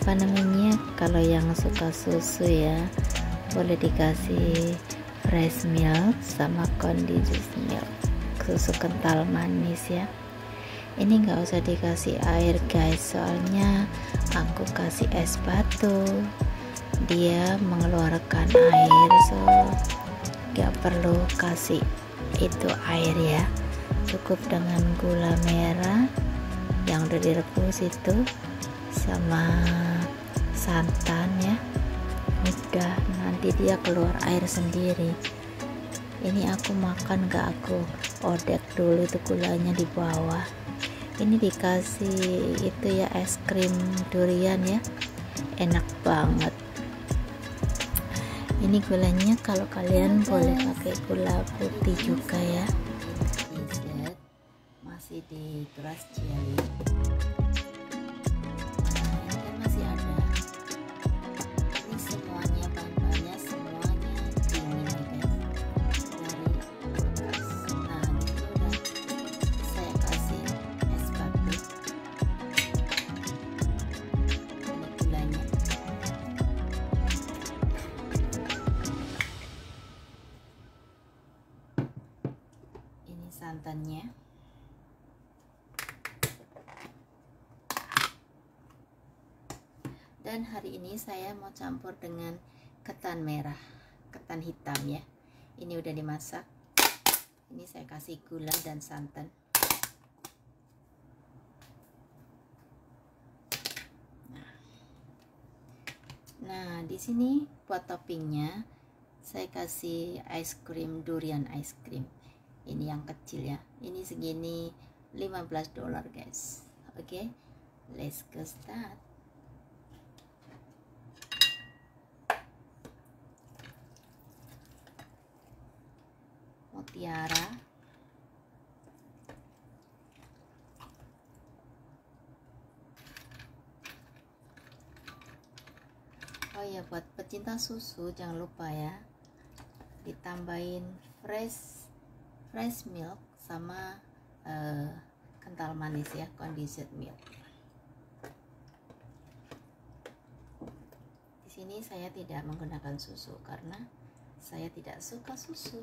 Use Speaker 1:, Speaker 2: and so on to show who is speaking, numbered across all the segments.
Speaker 1: apa namanya, kalau yang suka susu ya boleh dikasih fresh milk sama condensed milk, susu kental manis ya. Ini nggak usah dikasih air guys, soalnya aku kasih es batu, dia mengeluarkan air, so nggak perlu kasih itu air ya. Cukup dengan gula merah yang udah direbus itu sama santan ya, udah nanti dia keluar air sendiri. Ini aku makan gak aku odek dulu itu gulanya di bawah. Ini dikasih itu ya, es krim durian ya, enak banget. Ini gulanya kalau kalian boleh pakai gula putih juga ya. Masih di grass jelly. Santannya, dan hari ini saya mau campur dengan ketan merah, ketan hitam ya. Ini udah dimasak, ini saya kasih gula dan santan. Nah di sini buat toppingnya saya kasih es krim durian, es krim ini yang kecil ya, ini segini $15 guys. Oke, let's go start. Mutiara, oh ya buat pecinta susu jangan lupa ya ditambahin fresh milk sama kental manis ya, condensed milk. Di sini saya tidak menggunakan susu karena saya tidak suka susu.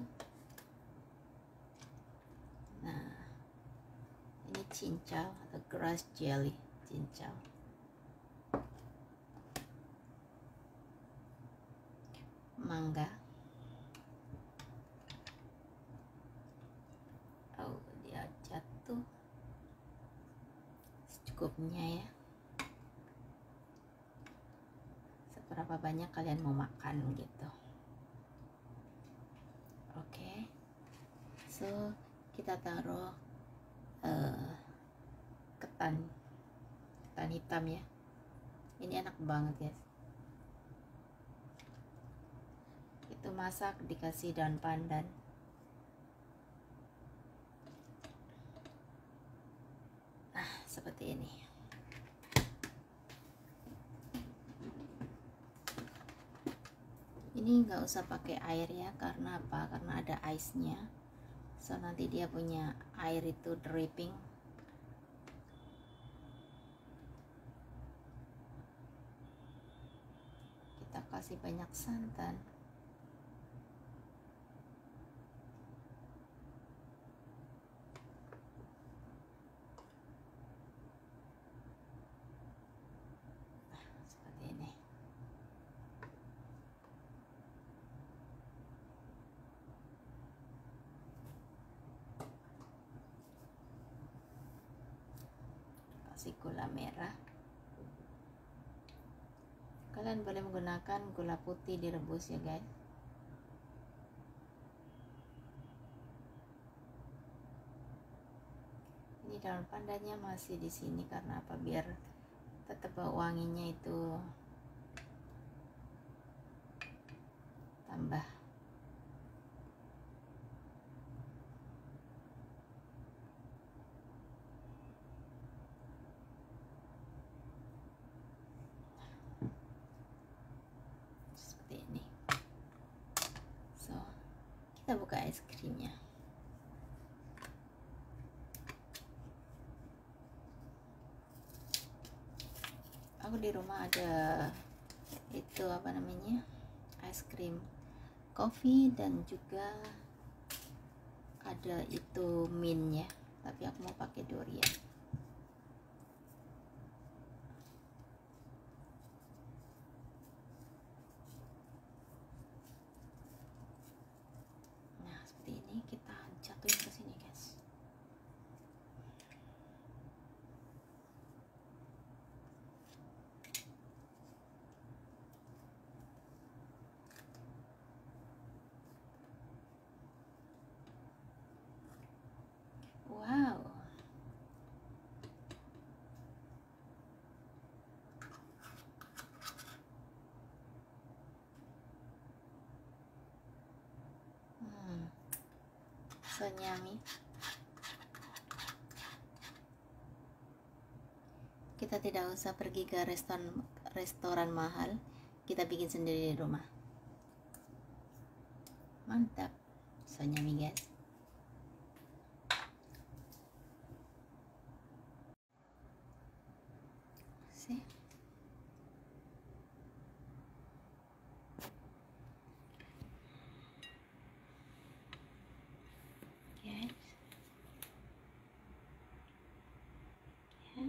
Speaker 1: Nah, ini cincau atau grass jelly, cincau. Mangga. Oh, dia jatuh. Secukupnya ya. Seberapa banyak kalian mau makan gitu. Oke. So, kita taruh ketan hitam ya. Ini enak banget guys. Itu masak dikasih daun pandan. Nah seperti ini. Ini nggak usah pakai air ya, karena apa? Karena ada ice-nya. So nanti dia punya air itu dripping. Kita kasih banyak santan. Gula merah, kalian boleh menggunakan gula putih direbus ya guys. Ini daun pandannya masih di sini karena apa? Biar tetap bau wanginya itu tambah. Kita buka es krimnya. aku di rumah ada itu apa namanya, es krim coffee dan juga ada itu mint ya, tapi aku mau pakai durian. Nah seperti ini kita jatuhin ke sini guys. Wow, so yummy. Kita tidak usah pergi ke restoran mahal, kita bikin sendiri di rumah. Mantap, so yummy guys. See? Yes. Yeah.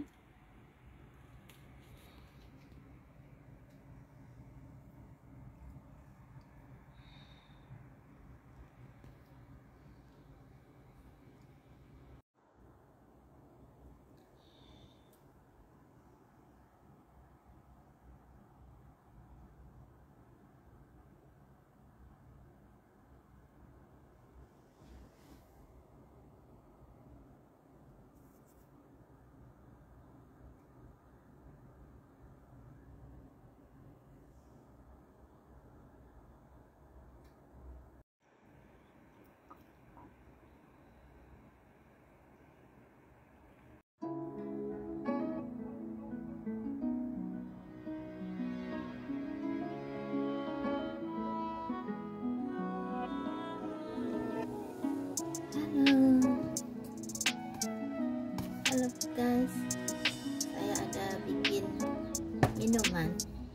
Speaker 1: Halo guys, saya ada bikin minuman.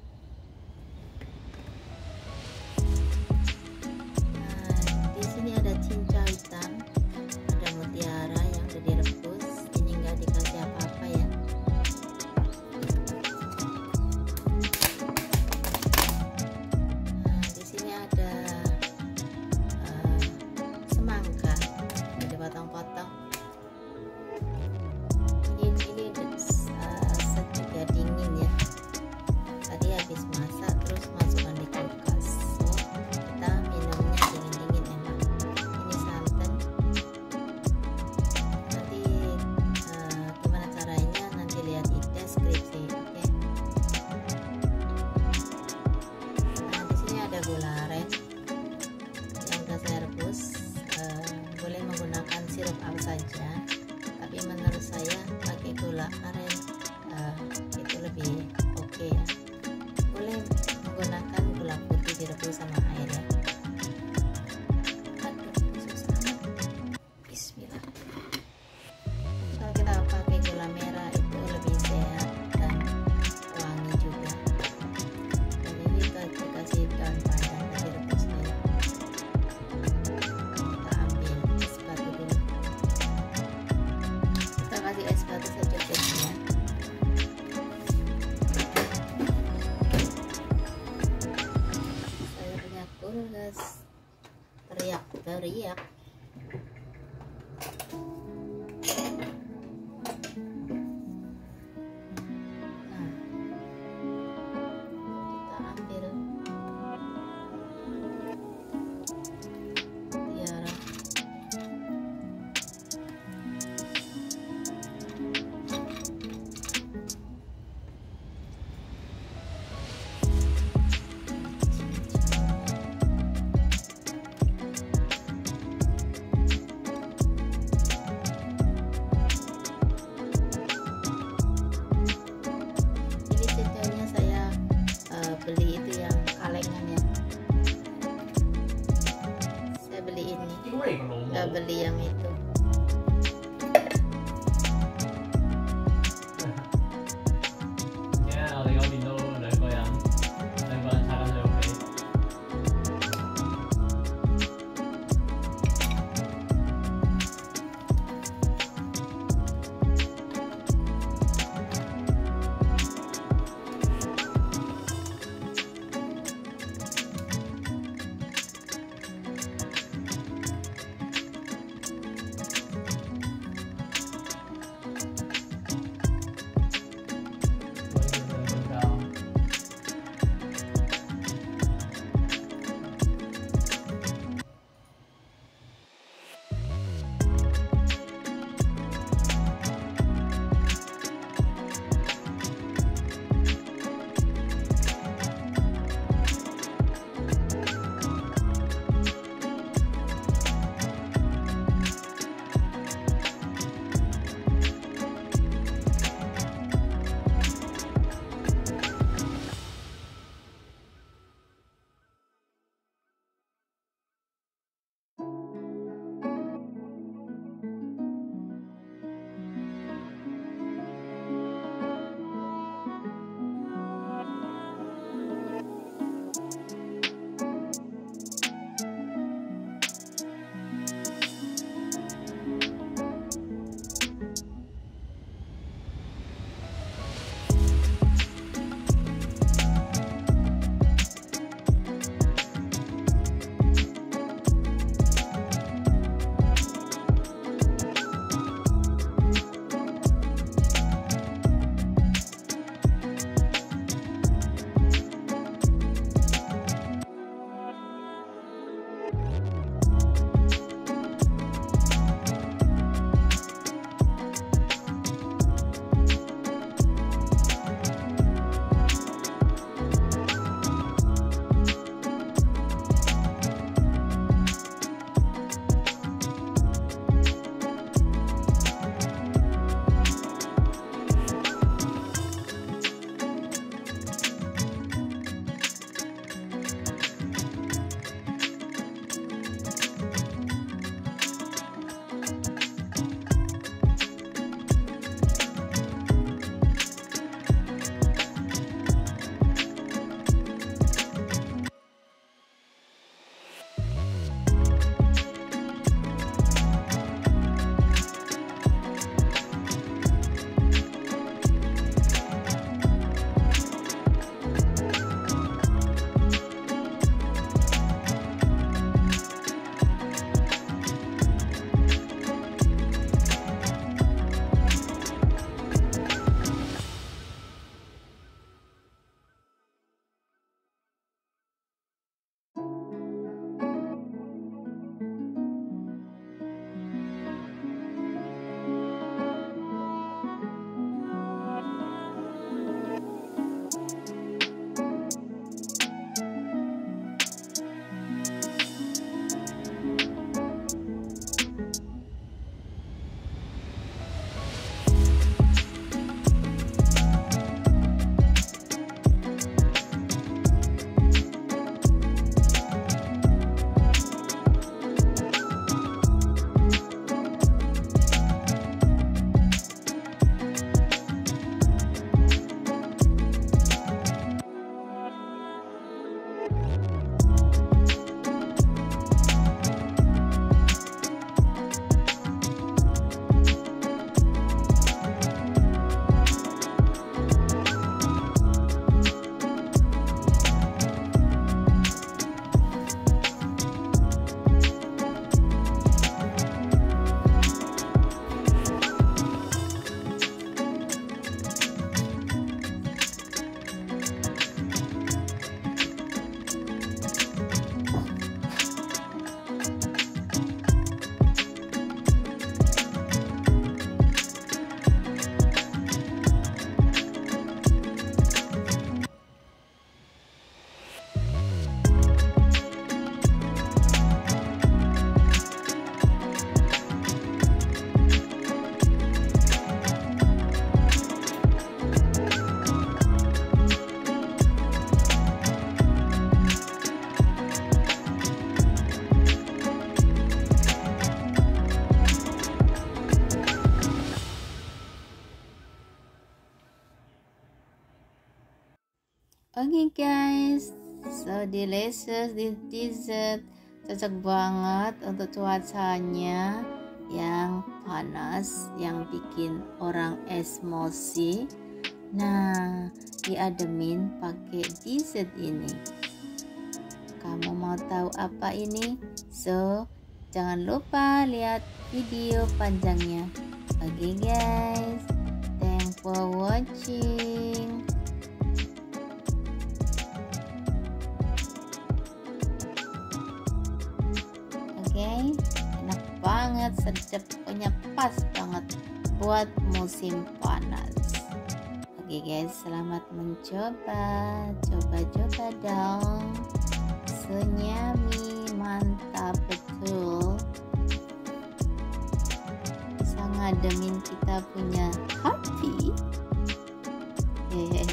Speaker 1: Nah, di sini ada cincau hitam, ada mutiara yang udah direbus. Ini nggak dikasih apa-apa ya. Nah, di sini ada semangka, udah dipotong-potong. Juga dingin ya, tadi habis masak terus masukkan di kulkas, so kita minumnya dingin-dingin enak. Ini santan, nanti gimana caranya nanti lihat di deskripsi, oke? Nah di sini ada gula aren yang udah saya rebus. Boleh menggunakan sirup apa saja, tapi menurut saya pakai gula aren itu lebih oke ya. Boleh menggunakan gula putih direbus sama air ya. Aduh, susah. Bismillah. Kalau kita pakai gula merah itu lebih sehat dan wangi juga. Dan ini kita dikasih daun pandan direbus ya. Kita ambil es batu dulu. Kita kasih es batu secukupnya. Kulkas teriak-teriak. Nah, kita ambil tiara. Oke guys, so delicious this dessert, cocok banget untuk cuacanya yang panas, yang bikin orang emosi. Nah, diademin pakai dessert ini. Kamu mau tahu apa ini? So, jangan lupa lihat video panjangnya. Oke guys, thanks for watching. Oke, enak banget, sedap, pokoknya pas banget buat musim panas. Oke guys, selamat mencoba, coba-coba dong. Senyami, mantap betul. Bisa ngademin kita punya hati. Hehehe.